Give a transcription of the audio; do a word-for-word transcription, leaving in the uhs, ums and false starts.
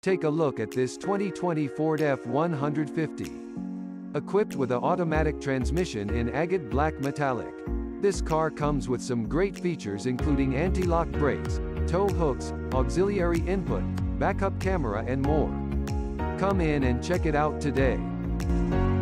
Take a look at this twenty twenty Ford F one fifty. Equipped with an automatic transmission in agate black metallic. This car comes with some great features including anti-lock brakes, tow hooks, auxiliary input, backup camera and more. Come in and check it out today.